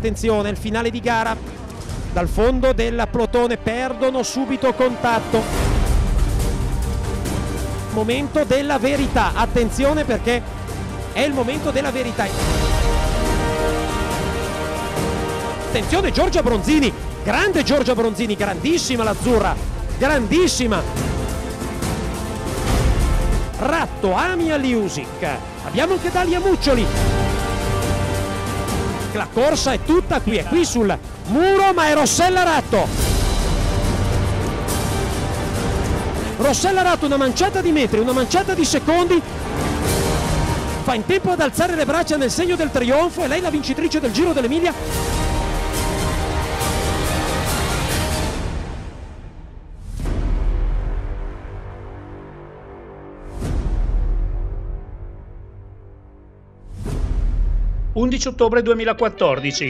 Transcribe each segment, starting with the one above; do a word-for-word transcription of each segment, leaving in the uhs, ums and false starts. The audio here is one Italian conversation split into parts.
attenzione, il finale di gara. Dal fondo del plotone perdono subito contatto. Momento della verità, attenzione perché è il momento della verità. Attenzione Giorgia Bronzini, grande Giorgia Bronzini, grandissima l'azzurra, grandissima. Ratto, Amia Liusic, abbiamo anche Dalia Muccioli. La corsa è tutta qui, è qui sul muro, ma è Rossella Ratto. Rossella Ratto, una manciata di metri, una manciata di secondi, fa in tempo ad alzare le braccia nel segno del trionfo e lei la vincitrice del Giro dell'Emilia. undici ottobre duemilaquattordici.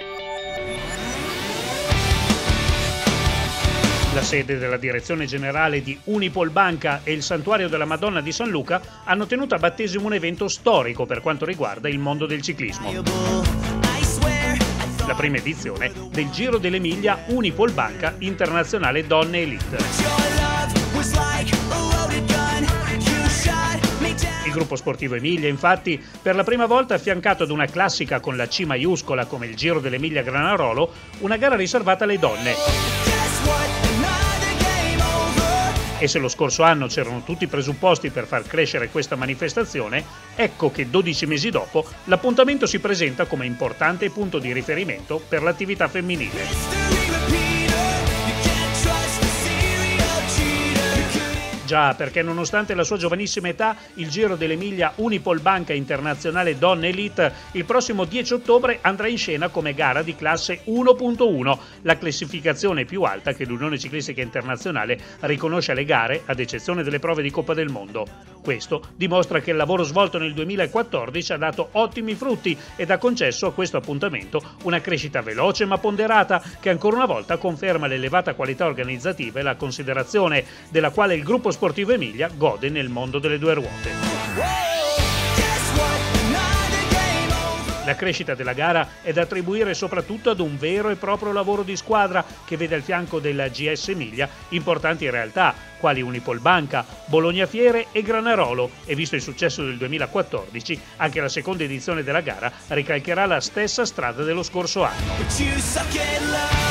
La sede della direzione generale di Unipol Banca e il Santuario della Madonna di San Luca hanno tenuto a battesimo un evento storico per quanto riguarda il mondo del ciclismo. La prima edizione del Giro dell'Emilia Unipol Banca Internazionale Donne Elite. Il gruppo sportivo Emilia, infatti, per la prima volta ha affiancato ad una classica con la C maiuscola come il Giro dell'Emilia Granarolo, una gara riservata alle donne. E se lo scorso anno c'erano tutti i presupposti per far crescere questa manifestazione, ecco che dodici mesi dopo l'appuntamento si presenta come importante punto di riferimento per l'attività femminile. Già, perché nonostante la sua giovanissima età, il Giro dell'Emilia Unipol Banca Internazionale Donne Elite il prossimo dieci ottobre andrà in scena come gara di classe uno punto uno, la classificazione più alta che l'Unione Ciclistica Internazionale riconosce alle gare, ad eccezione delle prove di Coppa del Mondo. Questo dimostra che il lavoro svolto nel duemilaquattordici ha dato ottimi frutti ed ha concesso a questo appuntamento una crescita veloce ma ponderata che ancora una volta conferma l'elevata qualità organizzativa e la considerazione della quale il gruppo sportivo Emilia gode nel mondo delle due ruote. La crescita della gara è da attribuire soprattutto ad un vero e proprio lavoro di squadra che vede al fianco della G S Emilia importanti realtà quali Unipol Banca, Bologna Fiere e Granarolo, e visto il successo del duemilaquattordici anche la seconda edizione della gara ricalcherà la stessa strada dello scorso anno.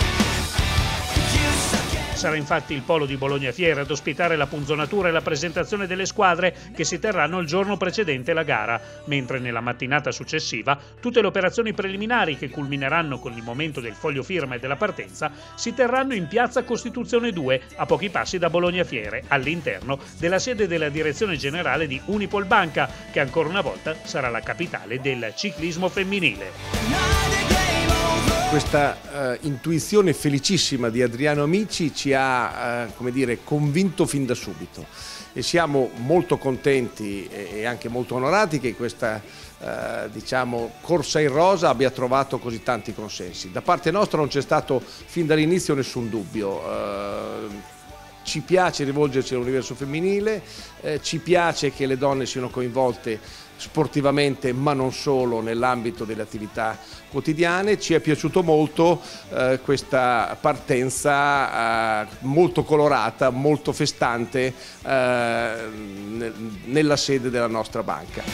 Sarà infatti il polo di Bologna Fiere ad ospitare la punzonatura e la presentazione delle squadre che si terranno il giorno precedente la gara, mentre nella mattinata successiva tutte le operazioni preliminari che culmineranno con il momento del foglio firma e della partenza si terranno in piazza Costituzione due, a pochi passi da Bologna Fiere, all'interno della sede della direzione generale di Unipol Banca, che ancora una volta sarà la capitale del ciclismo femminile. Questa uh, intuizione felicissima di Adriano Amici ci ha uh, come dire, convinto fin da subito e siamo molto contenti e anche molto onorati che questa uh, diciamo, corsa in rosa abbia trovato così tanti consensi. Da parte nostra non c'è stato fin dall'inizio nessun dubbio. Uh, Ci piace rivolgerci all'universo femminile, eh, ci piace che le donne siano coinvolte sportivamente ma non solo nell'ambito delle attività quotidiane. Ci è piaciuto molto eh, questa partenza eh, molto colorata, molto festante eh, nella sede della nostra banca.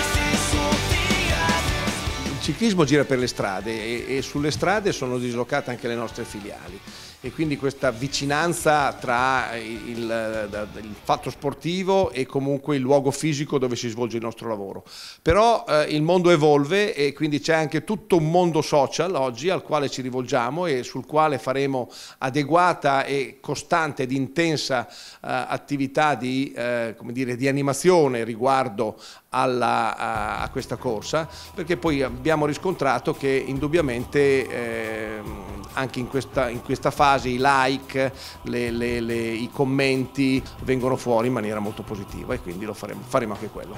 Il ciclismo gira per le strade e, e sulle strade sono dislocate anche le nostre filiali. E quindi questa vicinanza tra il, il fatto sportivo e comunque il luogo fisico dove si svolge il nostro lavoro. Però eh, il mondo evolve e quindi c'è anche tutto un mondo social oggi al quale ci rivolgiamo e sul quale faremo adeguata e costante ed intensa eh, attività di, eh, come dire, di animazione riguardo alla, a, a questa corsa, perché poi abbiamo riscontrato che indubbiamente eh, anche in questa, in questa fase i like, le, le, le, i commenti vengono fuori in maniera molto positiva e quindi lo faremo, faremo anche quello.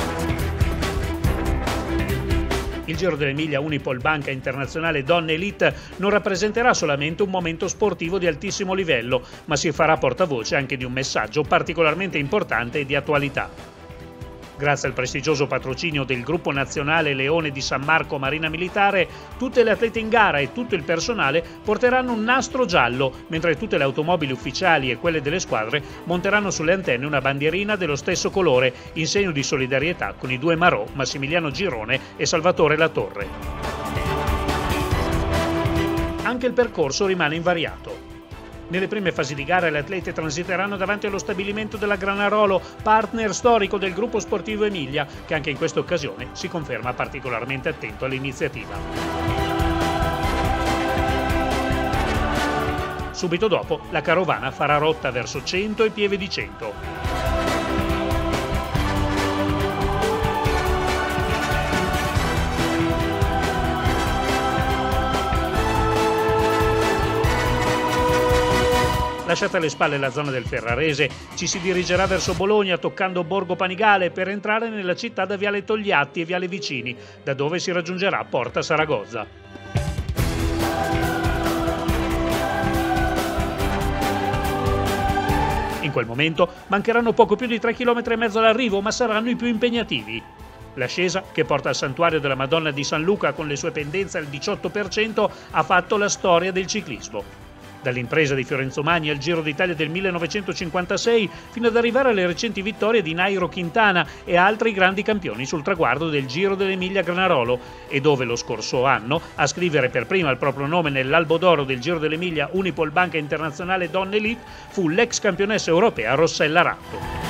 Il Giro dell'Emilia Unipol Banca Internazionale Donne Elite non rappresenterà solamente un momento sportivo di altissimo livello, ma si farà portavoce anche di un messaggio particolarmente importante e di attualità. Grazie al prestigioso patrocinio del gruppo nazionale Leone di San Marco Marina Militare, tutte le atlete in gara e tutto il personale porteranno un nastro giallo, mentre tutte le automobili ufficiali e quelle delle squadre monteranno sulle antenne una bandierina dello stesso colore, in segno di solidarietà con i due Marò, Massimiliano Girone e Salvatore Latorre. Anche il percorso rimane invariato. Nelle prime fasi di gara le atlete transiteranno davanti allo stabilimento della Granarolo, partner storico del gruppo sportivo Emilia, che anche in questa occasione si conferma particolarmente attento all'iniziativa. Subito dopo la carovana farà rotta verso Cento e Pieve di Cento. Lasciata alle spalle la zona del Ferrarese, ci si dirigerà verso Bologna toccando Borgo Panigale per entrare nella città da Viale Togliatti e Viale Vicini, da dove si raggiungerà Porta Saragozza. In quel momento mancheranno poco più di tre chilometri e mezzo all'arrivo, ma saranno i più impegnativi. L'ascesa, che porta al santuario della Madonna di San Luca con le sue pendenze al diciotto per cento, ha fatto la storia del ciclismo. Dall'impresa di Fiorenzo Magni al Giro d'Italia del millenovecentocinquantasei fino ad arrivare alle recenti vittorie di Nairo Quintana e altri grandi campioni sul traguardo del Giro dell'Emilia Granarolo, e dove lo scorso anno a scrivere per prima il proprio nome nell'albo d'oro del Giro dell'Emilia Unipol Banca Internazionale Donne Elite fu l'ex campionessa europea Rossella Ratto.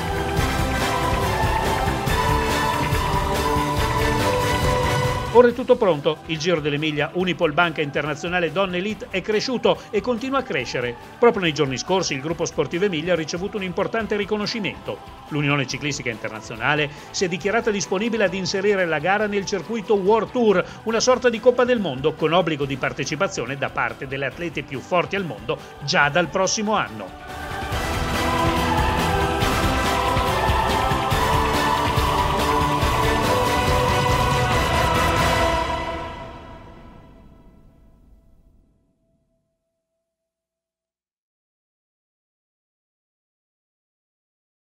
Ora è tutto pronto, il Giro dell'Emilia Unipol Banca Internazionale Donne Elite è cresciuto e continua a crescere. Proprio nei giorni scorsi il gruppo sportivo Emilia ha ricevuto un importante riconoscimento. L'Unione Ciclistica Internazionale si è dichiarata disponibile ad inserire la gara nel circuito World Tour, una sorta di Coppa del Mondo con obbligo di partecipazione da parte delle atlete più forti al mondo già dal prossimo anno.